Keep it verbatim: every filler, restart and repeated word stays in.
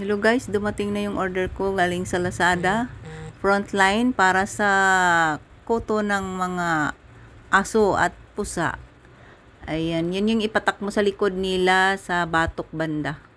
Hello guys, dumating na yung order ko galing sa Lazada. Frontline para sa koto ng mga aso at pusa. Ayan, yun yung ipatak mo sa likod nila sa batok banda.